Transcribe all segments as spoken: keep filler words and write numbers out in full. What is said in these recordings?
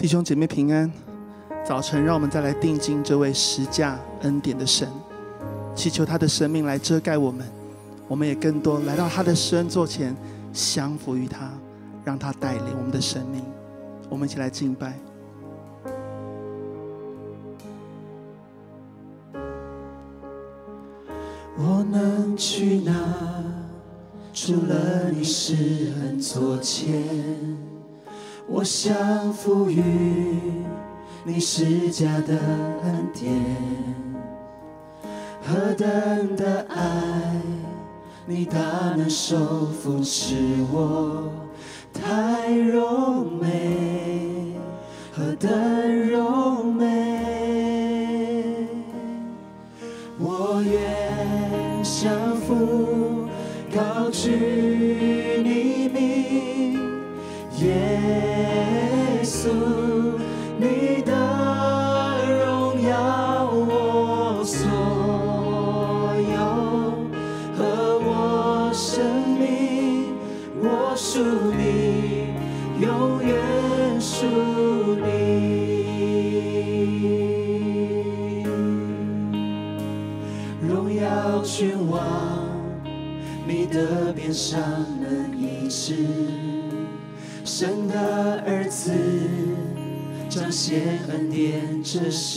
弟兄姐妹平安。早晨，让我们再来定睛这位十架恩典的神，祈求他的生命来遮盖我们。我们也更多来到他的施恩座前，降服于他，让他带领我们的生命。我们一起来敬拜。 我能去哪？除了你施恩座前，我降服于你施加的恩典。何等的爱，你大能手扶持我，太柔美，何等柔美。我愿降服，高举你名，耶稣，你的荣耀我所有，和我生命，我属你，永远属你。荣耀君王，你的鞭伤能医治，神的儿子彰显恩典之时，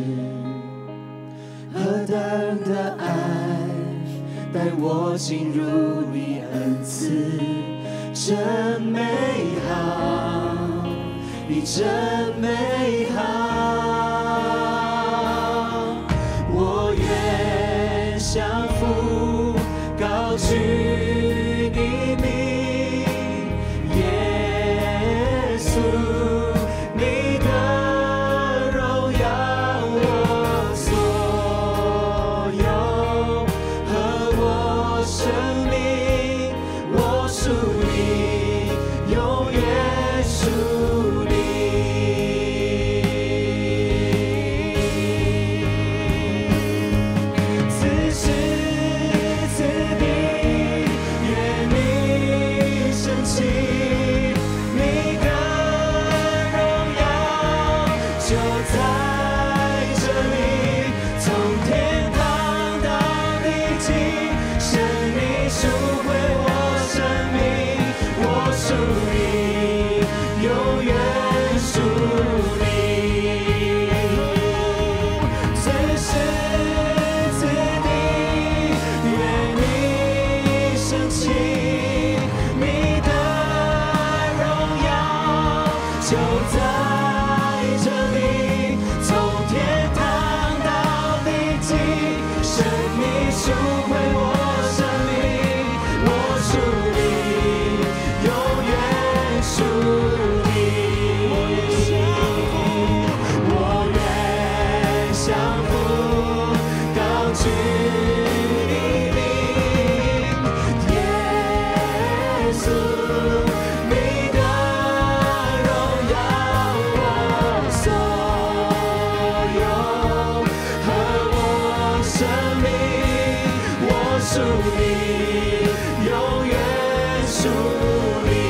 何等的爱带我进入你恩赐，真美好，你真美好。我愿降服，高举你名，耶稣，你的荣耀我所有，和我生命，我属你，永远属你。此时此地，愿你升起，你的荣耀就在这里，从天堂到地极，神你赎回我生命，我属你，永远属你。此时此地，愿你升起，你的荣耀就在这里，从天堂到地极，神你赎回我生命，我属你，永远属你。我愿降服，高举你名，耶稣，你的荣耀我所有，和我生命，我属你，永远属你。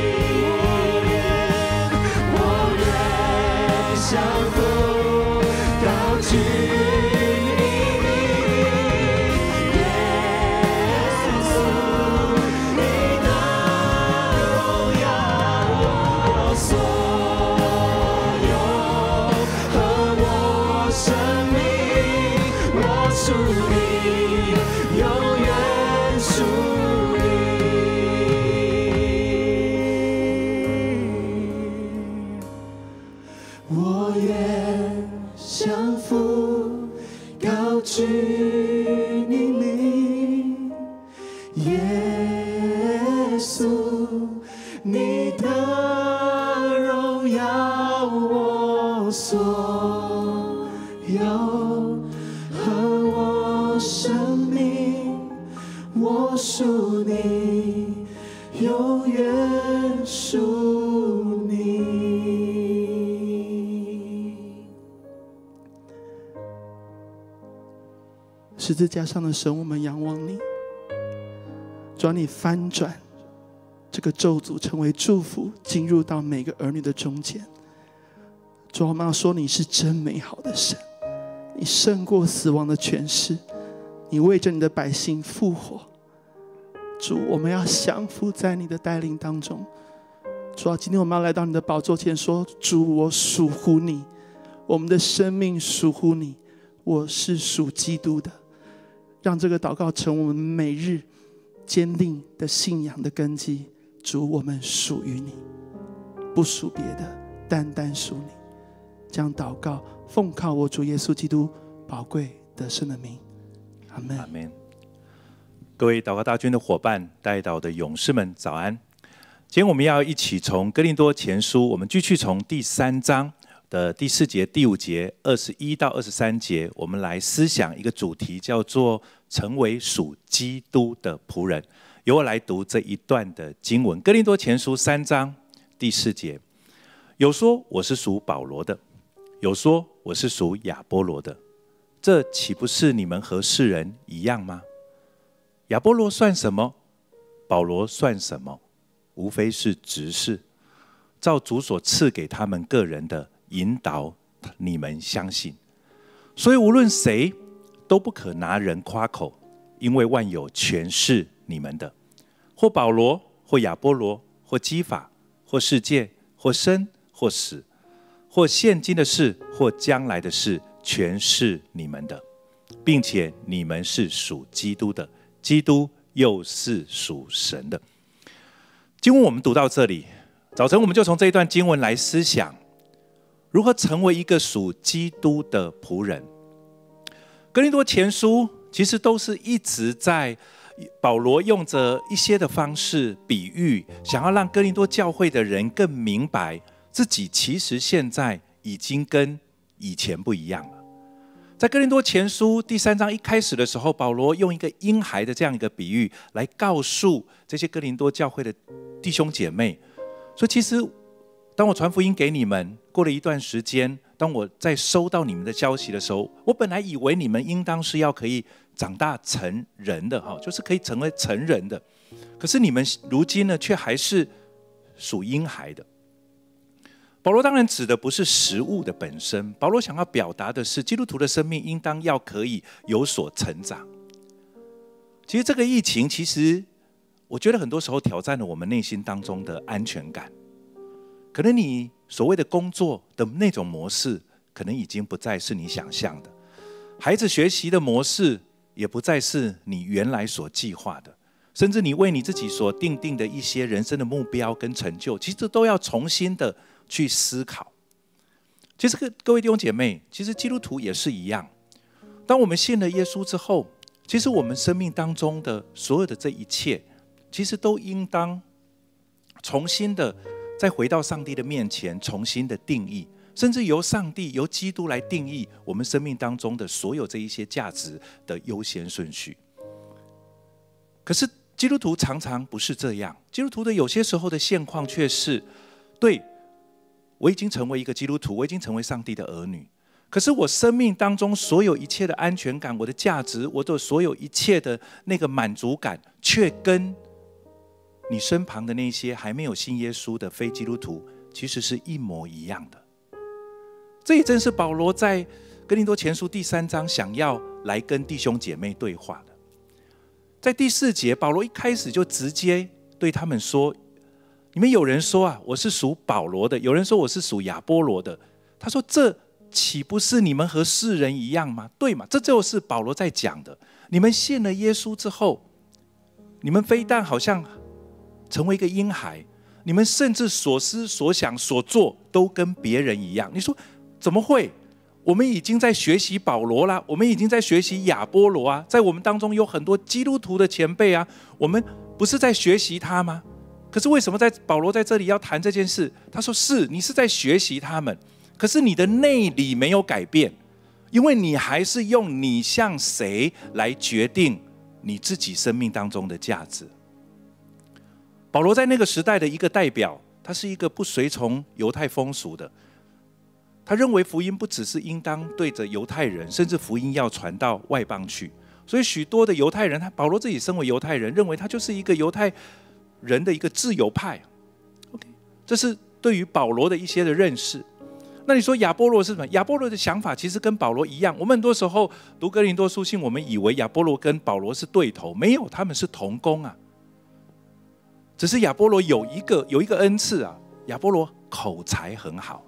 我愿降服，高举你名，耶稣，你的荣耀我所有，和我生命，我属你，永远属你。我愿降服，高举你名，耶稣，你的荣耀我所有，和我生命，我属你，永远属你。 十字架上的神，我们仰望你，主啊，你翻转这个咒诅成为祝福，进入到每个儿女的中间。 主啊，我们要说你是真美好的神，你胜过死亡的权势，你为着你的百姓复活。主，我们要降服在你的带领当中。主啊，今天我们要来到你的宝座前说，主，我属乎你，我们的生命属乎你，我是属基督的。让这个祷告成我们每日坚定的信仰的根基。主，我们属于你，不属别的，单单属你。这样祷告，奉靠我主耶稣基督宝贵得胜的名，阿们。 阿们。各位祷告大军的伙伴，代祷的勇士们，早安！今天我们要一起从哥林多前书，我们继续从第三章的第四节、第五节、二十一到二十三节，我们来思想一个主题，叫做成为属基督的仆人。由我来读这一段的经文，哥林多前书三章第四节，有说我是属保罗的，有说我是属亚波罗的，这岂不是你们和世人一样吗？亚波罗算什么？保罗算什么？无非是执事，照主所赐给他们个人的引导，你们相信。所以无论谁都不可拿人夸口，因为万有全是你们的。或保罗，或亚波罗，或基法，或世界，或生，或死，或现今的事，或将来的事，全是你们的，并且你们是属基督的，基督又是属神的。经文我们读到这里，早晨我们就从这一段经文来思想，如何成为一个属基督的仆人。哥林多前书其实都是一直在保罗用着一些的方式比喻，想要让哥林多教会的人更明白自己其实现在已经跟以前不一样了。在哥林多前书第三章一开始的时候，保罗用一个婴孩的这样一个比喻来告诉这些哥林多教会的弟兄姐妹说，其实当我传福音给你们，过了一段时间，当我在收到你们的消息的时候，我本来以为你们应当是要可以长大成人的，就是可以成为成人的，可是你们如今呢，却还是属婴孩的。保罗当然指的不是食物的本身，保罗想要表达的是基督徒的生命应当要可以有所成长。其实这个疫情，其实我觉得很多时候挑战了我们内心当中的安全感。可能你所谓的工作的那种模式，可能已经不再是你想象的，孩子学习的模式也不再是你原来所计划的，甚至你为你自己所定定的一些人生的目标跟成就，其实都要重新的去思考。其实各位弟兄姐妹，其实基督徒也是一样，当我们信了耶稣之后，其实我们生命当中的所有的这一切，其实都应当重新的再回到上帝的面前，重新的定义，甚至由上帝由基督来定义我们生命当中的所有这一些价值的优先顺序。可是基督徒常常不是这样，基督徒的有些时候的现况却是，对，我已经成为一个基督徒，我已经成为上帝的儿女，可是我生命当中所有一切的安全感，我的价值，我的所有一切的那个满足感，却跟你身旁的那些还没有信耶稣的非基督徒其实是一模一样的。这也正是保罗在哥林多前书第三章想要来跟弟兄姐妹对话的。在第四节，保罗一开始就直接对他们说，你们有人说啊，我是属保罗的，有人说我是属亚波罗的，他说这岂不是你们和世人一样吗？对嘛，这就是保罗在讲的。你们信了耶稣之后，你们非但好像成为一个婴孩，你们甚至所思所想所做都跟别人一样。你说怎么会？我们已经在学习保罗啦，我们已经在学习亚波罗啊，在我们当中有很多基督徒的前辈啊，我们不是在学习他吗？可是为什么在保罗在这里要谈这件事？他说是，你是在学习他们，可是你的内里没有改变，因为你还是用你像谁来决定你自己生命当中的价值。保罗在那个时代的一个代表，他是一个不随从犹太风俗的，他认为福音不只是应当对着犹太人，甚至福音要传到外邦去。所以许多的犹太人，他保罗自己身为犹太人，认为他就是一个犹太人的一个自由派。 OK， 这是对于保罗的一些的认识。 那你说亚波罗是什么？亚波罗的想法其实跟保罗一样。我们很多时候读哥林多书信，我们以为亚波罗跟保罗是对头，没有，他们是同工啊。只是亚波罗有一个有一个恩赐啊，亚波罗口才很好，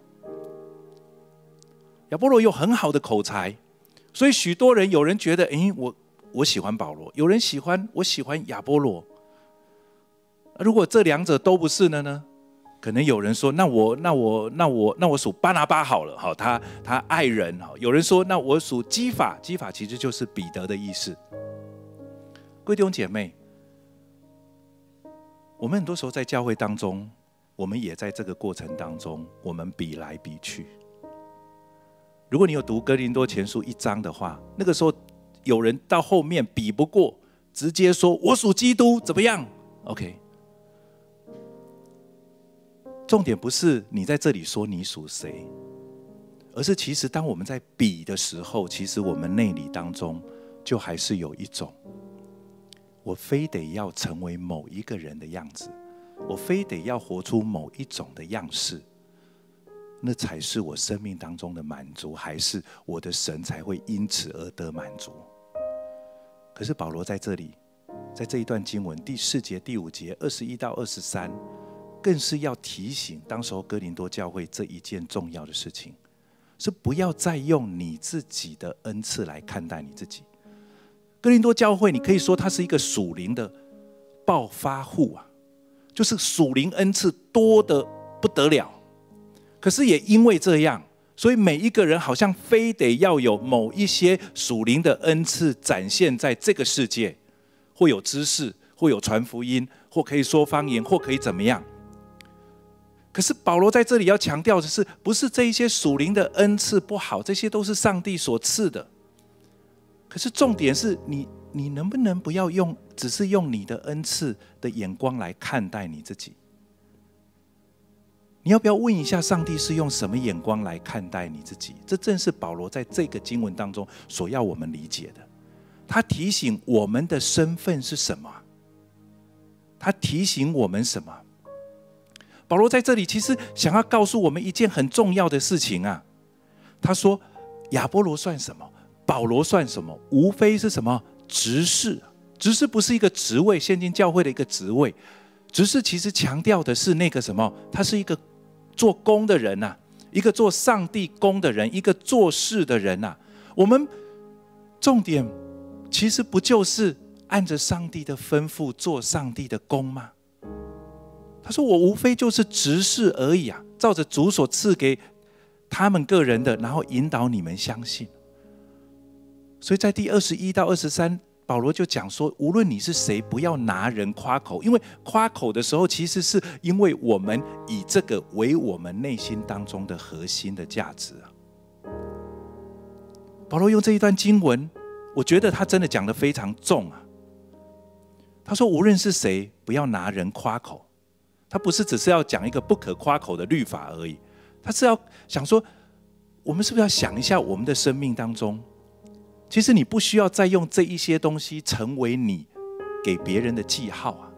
亚波罗有很好的口才，所以许多人有人觉得，哎，我我喜欢保罗，有人喜欢我喜欢亚波罗。如果这两者都不是的呢？可能有人说，那我那我那我那我属巴拿巴好了，好，他他爱人，好。有人说，那我属基法，基法其实就是彼得的意思。各位弟兄姐妹，我们很多时候在教会当中，我们也在这个过程当中，我们比来比去。如果你有读哥林多前书一章的话，那个时候有人到后面比不过，直接说我属基督怎么样 ？OK。重点不是你在这里说你属谁，而是其实当我们在比的时候，其实我们内里当中就还是有一种，我非得要成为某一个人的样子，我非得要活出某一种的样式，那才是我生命当中的满足，还是我的神才会因此而得满足？可是保罗在这里，在这一段经文第四节、第五节、二十一到二十三。更是要提醒当时候哥林多教会这一件重要的事情，是不要再用你自己的恩赐来看待你自己。哥林多教会，你可以说它是一个属灵的暴发户啊，就是属灵恩赐多得不得了。可是也因为这样，所以每一个人好像非得要有某一些属灵的恩赐展现在这个世界，或有知识，或有传福音，或可以说方言，或可以怎么样。可是保罗在这里要强调的是，不是这一些属灵的恩赐不好，这些都是上帝所赐的。可是重点是你，你能不能不要用，只是用你的恩赐的眼光来看待你自己？你要不要问一下，上帝是用什么眼光来看待你自己？这正是保罗在这个经文当中所要我们理解的。他提醒我们的身份是什么？他提醒我们什么？保罗在这里其实想要告诉我们一件很重要的事情啊。他说亚波罗算什么？保罗算什么？无非是什么？执事。执事不是一个职位，现今教会的一个职位。执事其实强调的是那个什么？他是一个做工的人啊，一个做上帝工的人，一个做事的人啊。我们重点其实不就是按着上帝的吩咐做上帝的工吗？他说我无非就是执事而已啊，照着主所赐给他们个人的，然后引导你们相信。所以在第二十一到二十三，保罗就讲说，无论你是谁，不要拿人夸口，因为夸口的时候，其实是因为我们以这个为我们内心当中的核心的价值啊。保罗用这一段经文，我觉得他真的讲得非常重啊。他说无论是谁，不要拿人夸口。他不是只是要讲一个不可夸口的律法而已，他是要想说，我们是不是要想一下我们的生命当中，其实你不需要再用这一些东西成为你给别人的记号啊，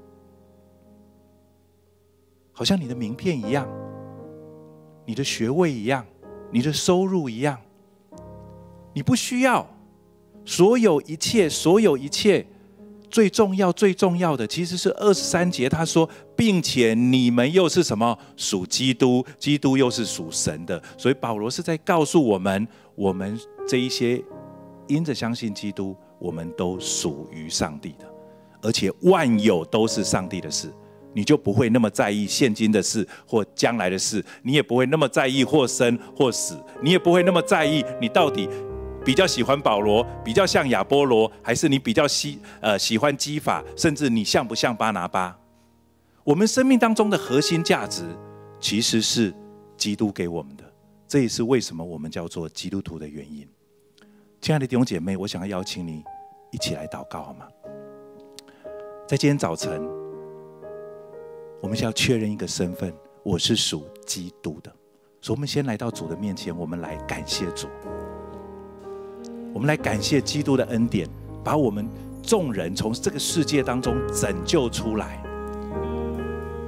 好像你的名片一样，你的学位一样，你的收入一样，你不需要。所有一切，所有一切。最重要最重要的其实是二十三节，他说并且你们又是什么？属基督，基督又是属神的。所以保罗是在告诉我们，我们这一些因着相信基督，我们都属于上帝的，而且万有都是上帝的事，你就不会那么在意现今的事或将来的事，你也不会那么在意或生或死，你也不会那么在意你到底比较喜欢保罗，比较像亚波罗，还是你比较喜呃喜欢基法，甚至你像不像巴拿巴？我们生命当中的核心价值其实是基督给我们的，这也是为什么我们叫做基督徒的原因。亲爱的弟兄姐妹，我想要邀请你一起来祷告好吗？在今天早晨，我们需要确认一个身份，我是属基督的。所以我们先来到主的面前，我们来感谢主。我们来感谢基督的恩典，把我们众人从这个世界当中拯救出来。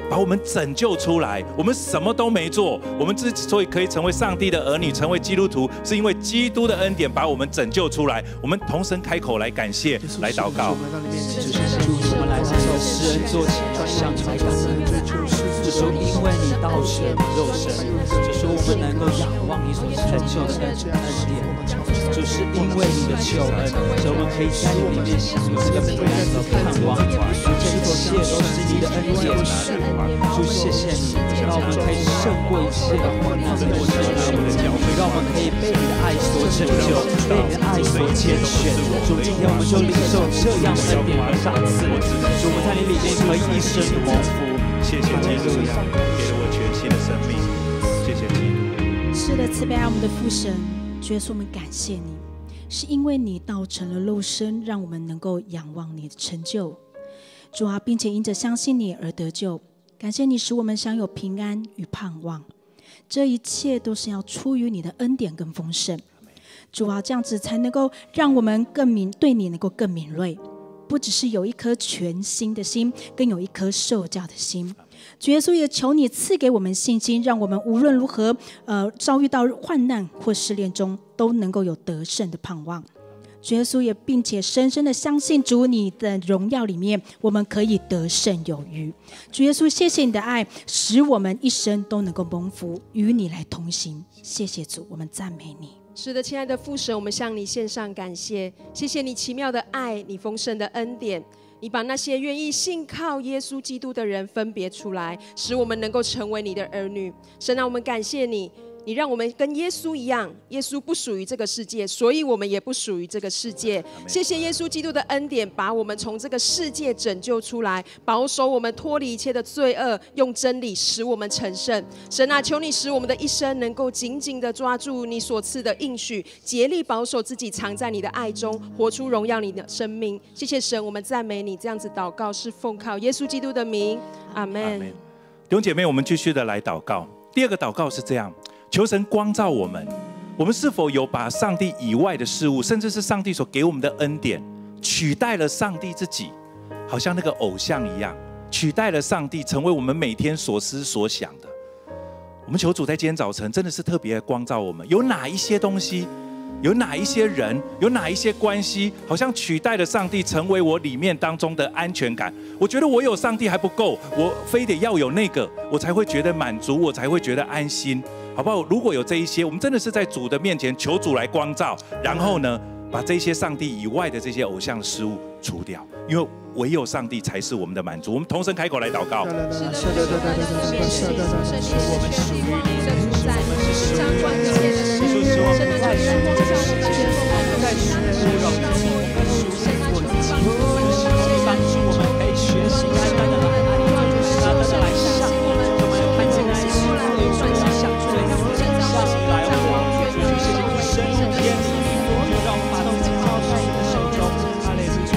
把我们拯救出来。我们什么都没做，我们之所以可以成为上帝的儿女，成为基督徒，是因为基督的恩典把我们拯救出来。我们同声开口来感谢，来祷告。 我们来到施恩座前，向你来感恩。主说，因为你道成肉身，主说我们能够仰望你所成就的恩典。主是因为你的救恩，所以我们可以在你里面享有这个平安和盼望。主，这一切都是你的恩典。主，谢谢你，让我们可以胜过一切的患难和困难，让我们可以被你的爱所拯救，被你的爱所拣选。主，今天我们就领受这样的恩典和赏赐。主，我们在你里面可以一生的蒙福。 谢谢基督，给了我全新的生命。谢谢基督。 是的，慈悲爱我们的父神，主耶稣，我们感谢你，是因为你道成了肉身，让我们能够仰望你的成就。主啊，并且因着相信你而得救。感谢你使我们享有平安与盼望，这一切都是要出于你的恩典跟丰盛。主啊，这样子才能够让我们更敏对你能够更敏锐，不只是有一颗全新的心，更有一颗受教的心。主耶稣，也求你赐给我们信心，让我们无论如何呃遭遇到患难或试炼中，都能够有得胜的盼望。主耶稣，也并且深深的相信主你的荣耀里面，我们可以得胜有余。主耶稣，谢谢你的爱，使我们一生都能够蒙福，与你来同行。谢谢主，我们赞美你。 是的，亲爱的父神，我们向你献上感谢，谢谢你奇妙的爱，你丰盛的恩典，你把那些愿意信靠耶稣基督的人分别出来，使我们能够成为你的儿女。神啊，我们感谢你，你让我们跟耶稣一样，耶稣不属于这个世界，所以我们也不属于这个世界。谢谢耶稣基督的恩典，把我们从这个世界拯救出来，保守我们脱离一切的罪恶，用真理使我们成圣。神啊，求你使我们的一生能够紧紧地抓住你所赐的应许，竭力保守自己藏在你的爱中，活出荣耀你的生命。谢谢神，我们赞美你。这样子祷告是奉靠耶稣基督的名，阿们。 弟兄姐妹，我们继续的来祷告。第二个祷告是这样：求神光照我们，我们是否有把上帝以外的事物，甚至是上帝所给我们的恩典，取代了上帝自己，好像那个偶像一样，取代了上帝，成为我们每天所思所想的。我们求主在今天早晨真的是特别光照我们，有哪一些东西，有哪一些人，有哪一些关系，好像取代了上帝，成为我里面当中的安全感。我觉得我有上帝还不够，我非得要有那个，我才会觉得满足，我才会觉得安心，好不好？如果有这一些，我们真的是在主的面前求主来光照，然后呢，把这些上帝以外的这些偶像事物除掉，因为唯有上帝才是我们的满足。我们同声开口来祷告。 是的，是的，是的，是的，我们属于你的主宰，我们是掌管一切的神，神的在生活上，我们是在属于我们的主，神啊，求你帮助我们，帮助我们可以学习单单的来爱你，单单的来向你，我们看见来希望有转向向主，神向你来我，主谢谢你深入天理，就让我们把自己交在你的手中，哈利路亚。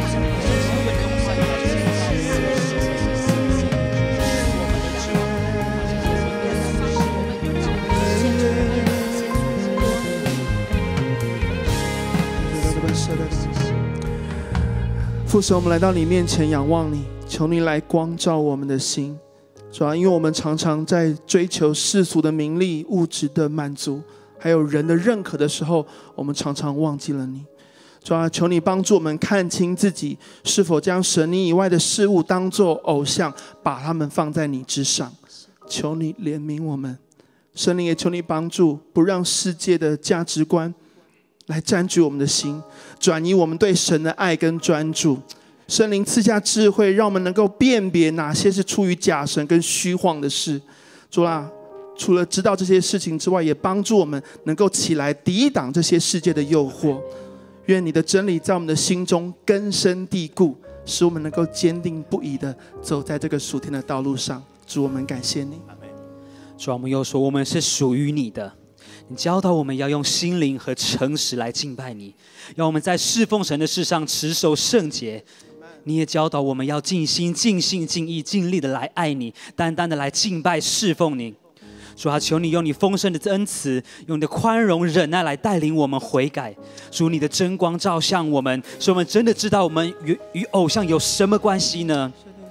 父神，我们来到你面前仰望你，求你来光照我们的心。主啊，因为我们常常在追求世俗的名利、物质的满足，还有人的认可的时候，我们常常忘记了你。主啊，求你帮助我们看清自己是否将神你以外的事物当作偶像，把它们放在你之上。求你怜悯我们，圣灵也求你帮助，不让世界的价值观来占据我们的心，转移我们对神的爱跟专注。圣灵赐下智慧，让我们能够辨别哪些是出于假神跟虚晃的事。主啊，除了知道这些事情之外，也帮助我们能够起来抵挡这些世界的诱惑。愿你的真理在我们的心中根深蒂固，使我们能够坚定不移地走在这个属天的道路上。主，我们感谢你。 主啊，我们又说我们是属于你的，你教导我们要用心灵和诚实来敬拜你，让我们在侍奉神的事上持守圣洁。你也教导我们要尽心尽性尽意尽力的来爱你，单单的来敬拜侍奉你。主啊，求你用你丰盛的恩慈，用你的宽容忍耐来带领我们悔改。主，你的真光照向我们，使我们真的知道我们与与偶像有什么关系呢？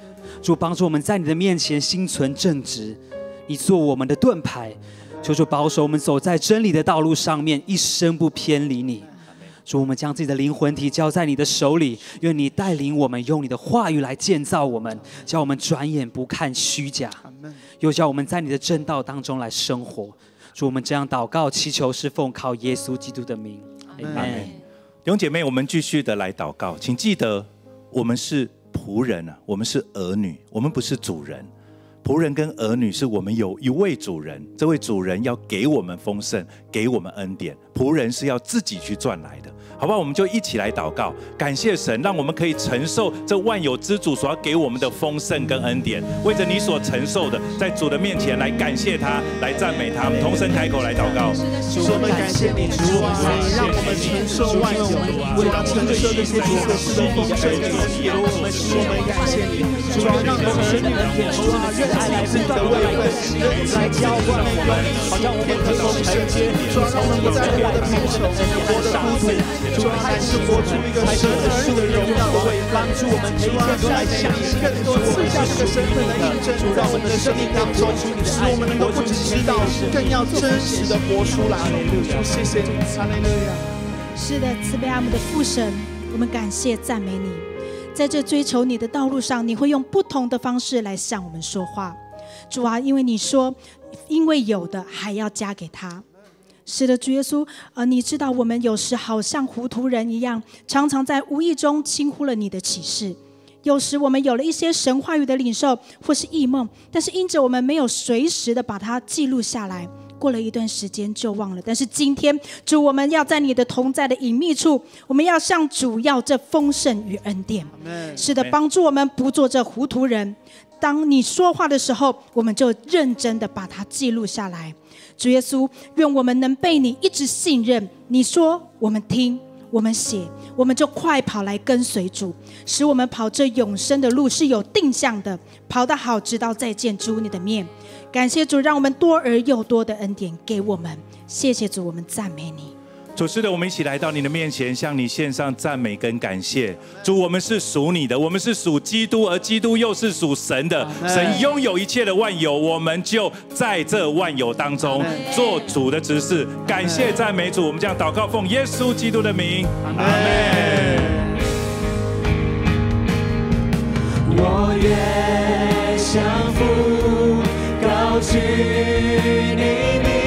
主帮助我们在你的面前心存正直，你做我们的盾牌，求主保守我们走在真理的道路上面，一生不偏离你。主，我们将自己的灵魂体交在你的手里，愿你带领我们，用你的话语来建造我们，叫我们转眼不看虚假，又叫我们在你的正道当中来生活。主，我们这样祷告祈求，是奉靠耶稣基督的名，阿们。 弟兄姐妹，我们继续的来祷告，请记得，我们是仆人啊，我们是儿女，我们不是主人。仆人跟儿女是我们有一位主人，这位主人要给我们丰盛，给我们恩典。仆人是要自己去赚来的，好不好？我们就一起来祷告，感谢神，让我们可以承受这万有之主所要给我们的丰盛跟恩典。为着你所承受的，在主的面前来感谢他，来赞美他。我们同声开口来祷告。 主，我们感谢你，主啊，让我们承受万有，为了承受这些主所赐的丰盛跟恩典。主，我们感谢你，主啊，让我们生命恩典，主啊，热爱来自的位分，来浇灌那个好像我们能够承接，主啊，让我们不再活得贫穷，活得孤独，主啊，还是活出一个神儿女的荣耀的位分，帮助我们每一天都来向你更多赐下这个身份的印证，在我们的生命当中，使我们能够不只知道，更要真实的活出来。主，谢谢你，哈利路亚。 是的，慈悲爱慕的父神，我们感谢赞美你。在这追求你的道路上，你会用不同的方式来向我们说话。主啊，因为你说，因为有的还要加给他。是的，主耶稣，呃，你知道我们有时好像糊涂人一样，常常在无意中轻忽了你的启示。有时我们有了一些神话语的领受或是异梦，但是因着我们没有随时的把它记录下来，过了一段时间就忘了。但是今天，主，我们要在你的同在的隐秘处，我们要向主要这丰盛与恩典。是的，帮助我们不做这糊涂人。当你说话的时候，我们就认真的把它记录下来。主耶稣，愿我们能被你一直信任。你说我们听，我们写，我们就快跑来跟随主，使我们跑这永生的路是有定向的，跑得好，直到再见主你的面。感谢主，让我们多而又多的恩典给我们。谢谢主，我们赞美你。 主，是的，我们一起来到你的面前，向你献上赞美跟感谢。主，我们是属你的，我们是属基督，而基督又是属神的。神拥有一切的万有，我们就在这万有当中做主的执事。感谢赞美主，我们这样祷告，奉耶稣基督的名，阿们。 我愿降服，高举你名。